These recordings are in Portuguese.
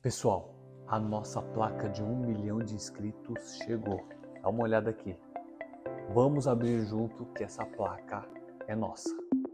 Pessoal, a nossa placa de 1 milhão de inscritos chegou. Dá uma olhada aqui. Vamos abrir junto que essa placa é nossa.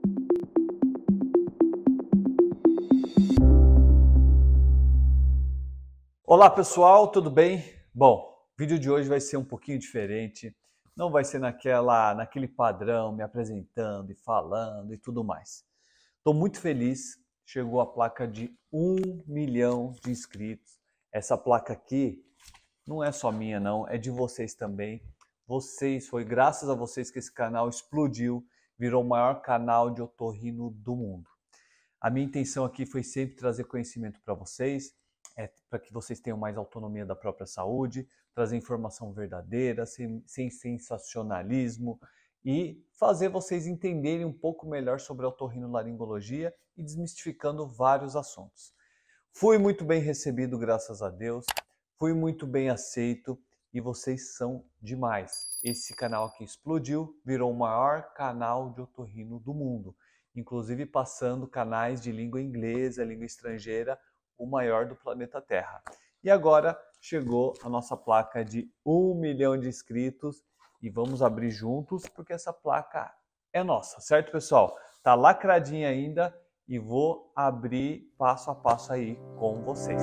Olá pessoal, tudo bem? Bom, o vídeo de hoje vai ser um pouquinho diferente. Não vai ser naquele padrão, me apresentando e falando e tudo mais. Estou muito feliz. Chegou a placa de 1 milhão de inscritos. Essa placa aqui não é só minha não, é de vocês também. Foi graças a vocês que esse canal explodiu, virou o maior canal de otorrino do mundo. A minha intenção aqui foi sempre trazer conhecimento para vocês, para que vocês tenham mais autonomia da própria saúde, trazer informação verdadeira, sem sensacionalismo, e fazer vocês entenderem um pouco melhor sobre a otorrinolaringologia e desmistificando vários assuntos. Fui muito bem recebido, graças a Deus, fui muito bem aceito e vocês são demais. Esse canal aqui explodiu, virou o maior canal de otorrino do mundo, inclusive passando canais de língua inglesa, língua estrangeira, o maior do planeta Terra. E agora chegou a nossa placa de 1 milhão de inscritos. E vamos abrir juntos, porque essa placa é nossa, certo, pessoal? Tá lacradinha ainda e vou abrir passo a passo aí com vocês.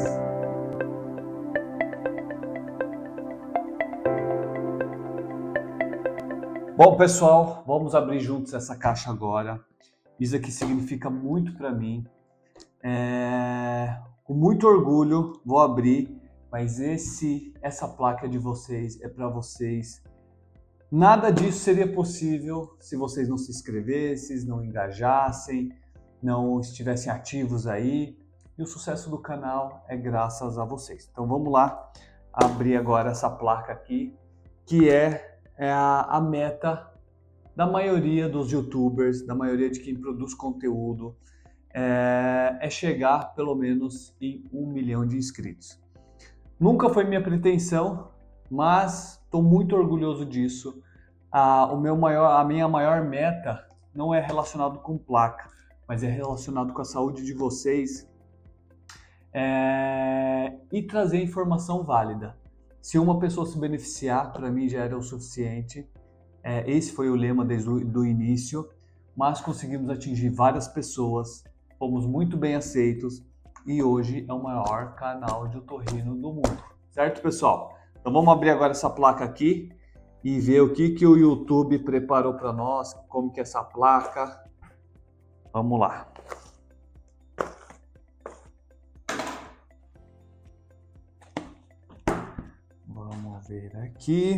Bom, pessoal, vamos abrir juntos essa caixa agora. Isso aqui significa muito para mim. Com muito orgulho vou abrir, mas essa placa de vocês é para vocês. Nada disso seria possível se vocês não se inscrevessem, não engajassem, não estivessem ativos aí. E o sucesso do canal é graças a vocês. Então vamos lá abrir agora essa placa aqui, que é a meta da maioria dos youtubers, da maioria de quem produz conteúdo, é chegar pelo menos em 1 milhão de inscritos. Nunca foi minha pretensão, mas estou muito orgulhoso disso. A minha maior meta não é relacionado com placa, mas é relacionado com a saúde de vocês e trazer informação válida. Se uma pessoa se beneficiar, para mim já era o suficiente. Esse foi o lema desde o início, mas conseguimos atingir várias pessoas, fomos muito bem aceitos e hoje é o maior canal de otorrino do mundo. Certo, pessoal? Então vamos abrir agora essa placa aqui e ver o que o YouTube preparou para nós, como que é essa placa. Vamos lá. Vamos ver aqui.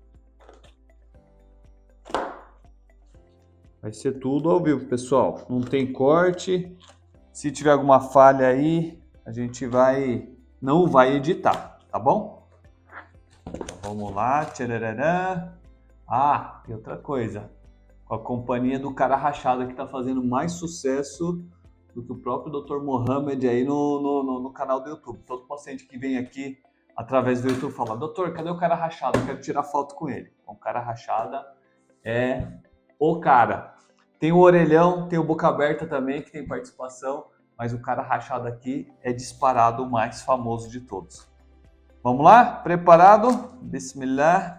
Vai ser tudo ao vivo, pessoal. Não tem corte. Se tiver alguma falha aí, a gente não vai editar, tá bom? Vamos lá, tchararã. E outra coisa, com a companhia do cara rachado que está fazendo mais sucesso do que o próprio Dr. Mohamed aí no canal do YouTube. Todo paciente que vem aqui através do YouTube fala: doutor, cadê o cara rachado? Eu quero tirar foto com ele. O cara rachada é o cara. Tem o orelhão, tem o boca aberta também, que tem participação, mas o cara rachado aqui é disparado o mais famoso de todos. Vamos lá? Preparado? Bismillah.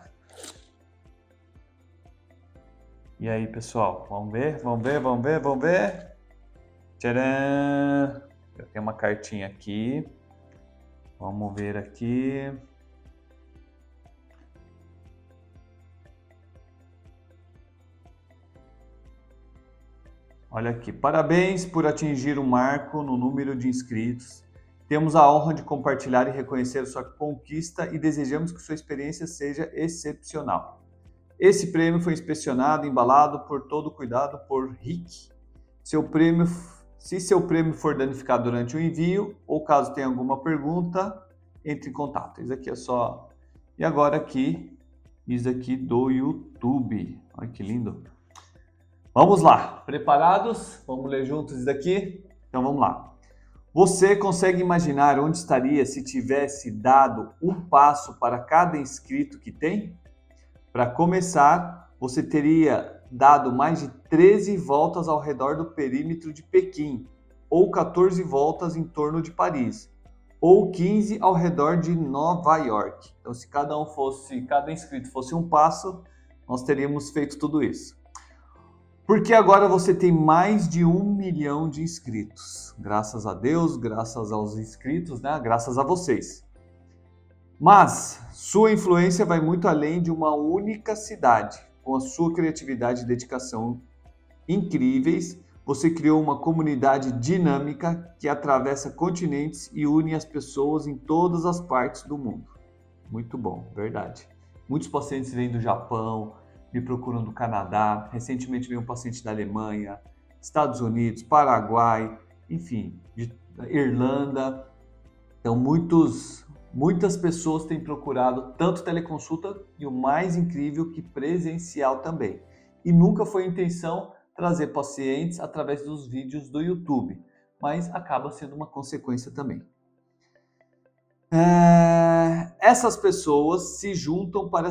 E aí, pessoal? Vamos ver? Tcharam! Eu tenho uma cartinha aqui. Vamos ver aqui. Olha aqui. Parabéns por atingir o marco no número de inscritos. Temos a honra de compartilhar e reconhecer sua conquista e desejamos que sua experiência seja excepcional. Esse prêmio foi inspecionado e embalado por todo cuidado por Rick. Se seu prêmio for danificado durante o envio ou caso tenha alguma pergunta, entre em contato. Isso aqui é só... E agora aqui, isso aqui do YouTube. Olha que lindo. Vamos lá. Preparados? Vamos ler juntos isso daqui? Então vamos lá. Você consegue imaginar onde estaria se tivesse dado um passo para cada inscrito que tem? Para começar, você teria dado mais de 13 voltas ao redor do perímetro de Pequim, ou 14 voltas em torno de Paris, ou 15 ao redor de Nova York. Então, se cada inscrito fosse um passo, nós teríamos feito tudo isso. Porque agora você tem mais de 1 milhão de inscritos. Graças a Deus, graças aos inscritos, né? Graças a vocês. Mas sua influência vai muito além de uma única cidade. Com a sua criatividade e dedicação incríveis, você criou uma comunidade dinâmica que atravessa continentes e une as pessoas em todas as partes do mundo. Muito bom, verdade. Muitos pacientes vêm do Japão, me procuram do Canadá, recentemente veio um paciente da Alemanha, Estados Unidos, Paraguai, enfim, de Irlanda. Então, muitas pessoas têm procurado tanto teleconsulta e o mais incrível que presencial também. E nunca foi a intenção trazer pacientes através dos vídeos do YouTube, mas acaba sendo uma consequência também. Essas pessoas se juntam para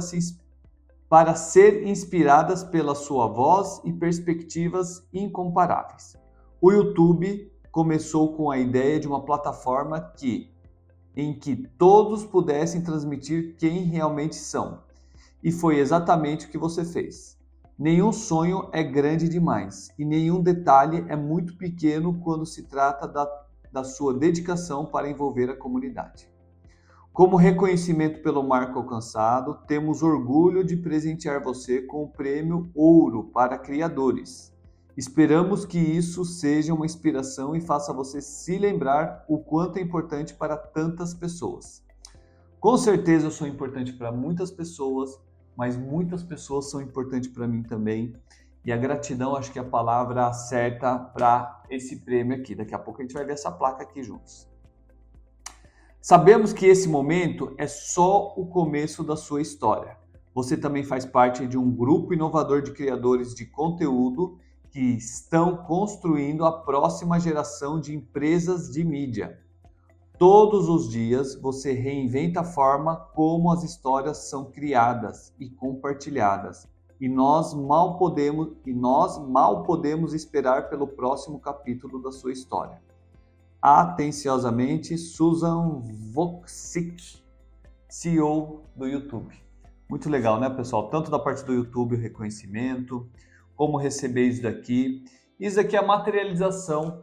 ser inspiradas pela sua voz e perspectivas incomparáveis. O YouTube começou com a ideia de uma plataforma em que todos pudessem transmitir quem realmente são. E foi exatamente o que você fez. Nenhum sonho é grande demais e nenhum detalhe é muito pequeno quando se trata da sua dedicação para envolver a comunidade. Como reconhecimento pelo marco alcançado, temos orgulho de presentear você com o Prêmio Ouro para Criadores. Esperamos que isso seja uma inspiração e faça você se lembrar o quanto é importante para tantas pessoas. Com certeza eu sou importante para muitas pessoas, mas muitas pessoas são importantes para mim também. E a gratidão, acho que é a palavra certa para esse prêmio aqui. Daqui a pouco a gente vai ver essa placa aqui juntos. Sabemos que esse momento é só o começo da sua história. Você também faz parte de um grupo inovador de criadores de conteúdo que estão construindo a próxima geração de empresas de mídia. Todos os dias você reinventa a forma como as histórias são criadas e compartilhadas. E nós mal podemos esperar pelo próximo capítulo da sua história. Atenciosamente, Susan Wojcik, CEO do YouTube. Muito legal, né, pessoal? Tanto da parte do YouTube, o reconhecimento, como receber isso daqui. Isso aqui é a materialização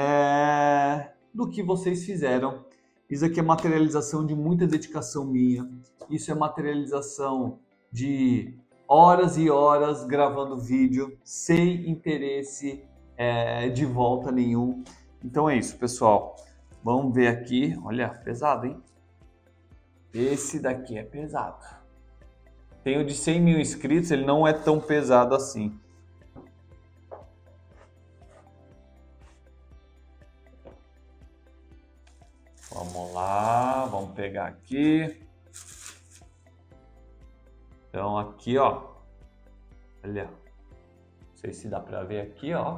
do que vocês fizeram. Isso aqui é materialização de muita dedicação minha. Isso é materialização de horas e horas gravando vídeo sem interesse de volta nenhum. Então é isso, pessoal. Vamos ver aqui. Olha, pesado, hein? Esse daqui é pesado. Tem o de 100 mil inscritos, ele não é tão pesado assim. Vamos lá, vamos pegar aqui. Então aqui, ó. Olha. Não sei se dá para ver aqui, ó.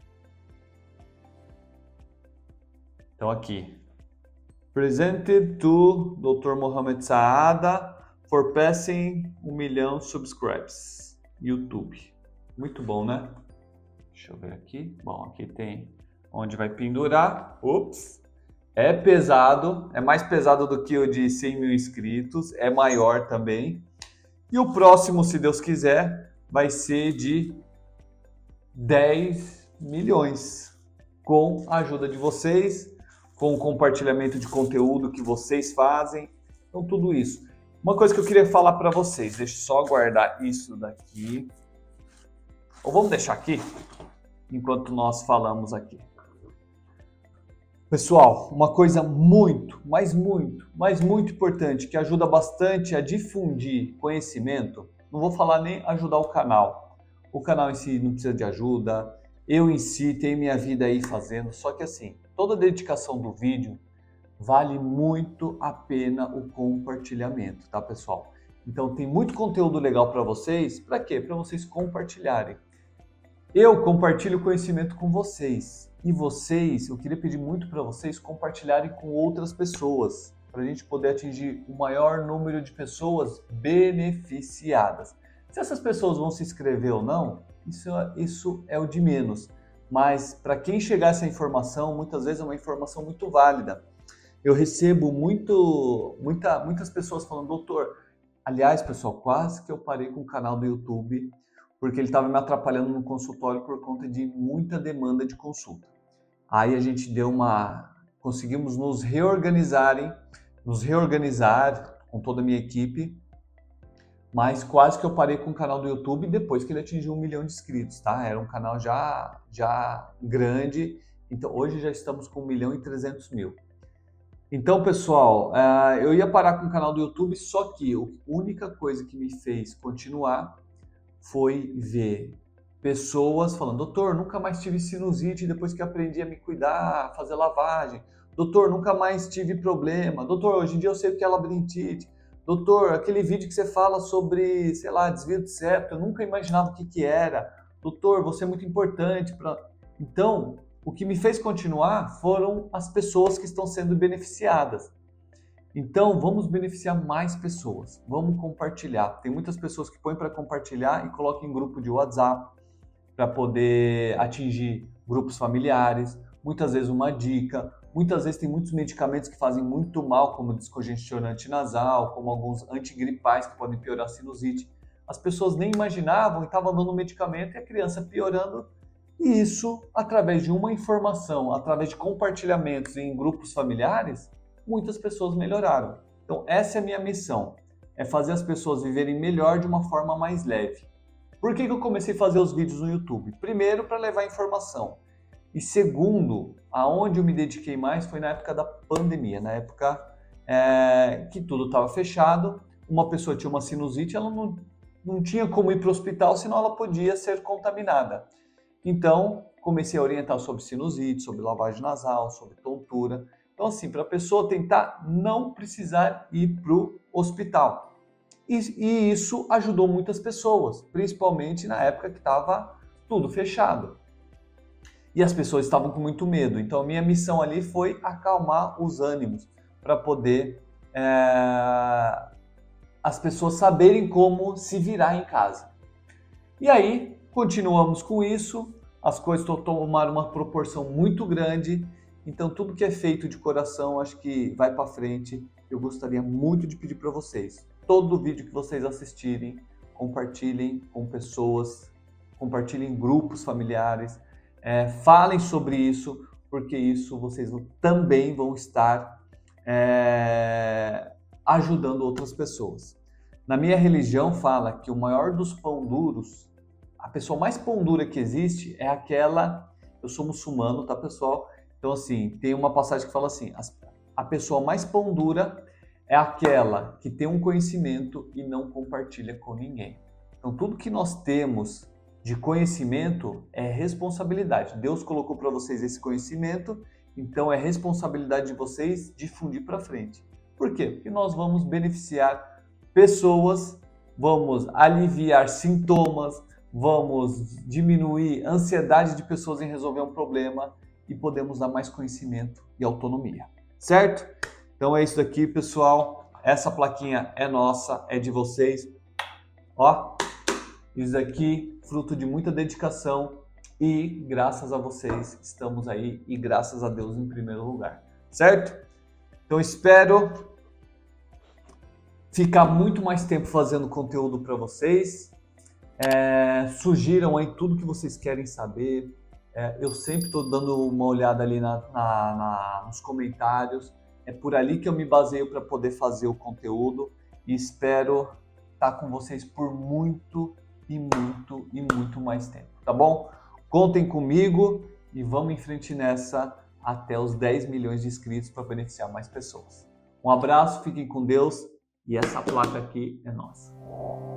Então aqui. Presented to Dr. Mohamed Saada for passing 1 milhão subscribes. YouTube. Muito bom, né? Deixa eu ver aqui. Bom, aqui tem onde vai pendurar. Ups. É pesado, é mais pesado do que o de 100 mil inscritos, é maior também. E o próximo, se Deus quiser, vai ser de 10 milhões, com a ajuda de vocês, com o compartilhamento de conteúdo que vocês fazem, então tudo isso. Uma coisa que eu queria falar para vocês, deixa eu só guardar isso daqui, ou vamos deixar aqui, enquanto nós falamos aqui. Pessoal, uma coisa muito importante que ajuda bastante a difundir conhecimento, não vou falar nem ajudar o canal em si não precisa de ajuda, eu em si tenho minha vida aí fazendo, só que assim, toda a dedicação do vídeo vale muito a pena o compartilhamento, tá, pessoal? Então tem muito conteúdo legal para vocês, para quê? Para vocês compartilharem. Eu compartilho conhecimento com vocês. E vocês, eu queria pedir muito para vocês compartilharem com outras pessoas, para a gente poder atingir o maior número de pessoas beneficiadas. Se essas pessoas vão se inscrever ou não, isso é o de menos. Mas para quem chegar essa informação, muitas vezes é uma informação muito válida. Eu recebo muitas pessoas falando, doutor, aliás, pessoal, quase que eu parei com o canal do YouTube, porque ele estava me atrapalhando no consultório por conta de muita demanda de consulta. Aí a gente conseguimos nos reorganizar com toda a minha equipe, mas quase que eu parei com o canal do YouTube depois que ele atingiu 1 milhão de inscritos, tá? Era um canal já grande, então hoje já estamos com 1.300.000. Então, pessoal, eu ia parar com o canal do YouTube, só que a única coisa que me fez continuar foi ver pessoas falando, doutor, nunca mais tive sinusite depois que aprendi a me cuidar, fazer lavagem. Doutor, nunca mais tive problema. Doutor, hoje em dia eu sei o que é labirintite. Doutor, aquele vídeo que você fala sobre, sei lá, desvio de septo, eu nunca imaginava o que era. Doutor, você é muito importante para... Então, o que me fez continuar foram as pessoas que estão sendo beneficiadas. Então, vamos beneficiar mais pessoas, vamos compartilhar. Tem muitas pessoas que põem para compartilhar e colocam em grupo de WhatsApp para poder atingir grupos familiares, muitas vezes uma dica, muitas vezes tem muitos medicamentos que fazem muito mal, como descongestionante nasal, como alguns antigripais que podem piorar a sinusite. As pessoas nem imaginavam e estavam dando medicamento e a criança piorando. E isso, através de uma informação, através de compartilhamentos em grupos familiares, muitas pessoas melhoraram. Então, essa é a minha missão, é fazer as pessoas viverem melhor de uma forma mais leve. Por que eu comecei a fazer os vídeos no YouTube? Primeiro, para levar informação. E segundo, aonde eu me dediquei mais foi na época da pandemia, na época que tudo estava fechado, uma pessoa tinha uma sinusite, ela não tinha como ir para o hospital, senão ela podia ser contaminada. Então, comecei a orientar sobre sinusite, sobre lavagem nasal, sobre tontura. Então, assim, para a pessoa tentar não precisar ir para o hospital. E isso ajudou muitas pessoas, principalmente na época que estava tudo fechado. E as pessoas estavam com muito medo. Então, a minha missão ali foi acalmar os ânimos, para poder as pessoas saberem como se virar em casa. E aí, continuamos com isso, as coisas tomaram uma proporção muito grande, então tudo que é feito de coração acho que vai para frente. Eu gostaria muito de pedir para vocês, todo vídeo que vocês assistirem, compartilhem com pessoas, compartilhem em grupos familiares, falem sobre isso, porque isso vocês também vão estar ajudando outras pessoas. Na minha religião fala que o maior dos pão duros, a pessoa mais pão dura que existe é aquela... Eu sou muçulmano, tá, pessoal? Então, assim, tem uma passagem que fala assim, a pessoa mais pão dura é aquela que tem um conhecimento e não compartilha com ninguém. Então, tudo que nós temos de conhecimento é responsabilidade. Deus colocou para vocês esse conhecimento, então é responsabilidade de vocês difundir para frente. Por quê? Porque nós vamos beneficiar pessoas, vamos aliviar sintomas, vamos diminuir a ansiedade de pessoas em resolver um problema e podemos dar mais conhecimento e autonomia, certo? Então é isso aqui, pessoal. Essa plaquinha é nossa, é de vocês. Ó, isso aqui, fruto de muita dedicação e graças a vocês estamos aí e graças a Deus em primeiro lugar, certo? Então espero ficar muito mais tempo fazendo conteúdo para vocês. Sugiram aí tudo que vocês querem saber. Eu sempre estou dando uma olhada ali nos comentários. É por ali que eu me baseio para poder fazer o conteúdo e espero estar com vocês por muito mais tempo, tá bom? Contem comigo e vamos em frente nessa até os 10 milhões de inscritos para beneficiar mais pessoas. Um abraço, fiquem com Deus e essa placa aqui é nossa.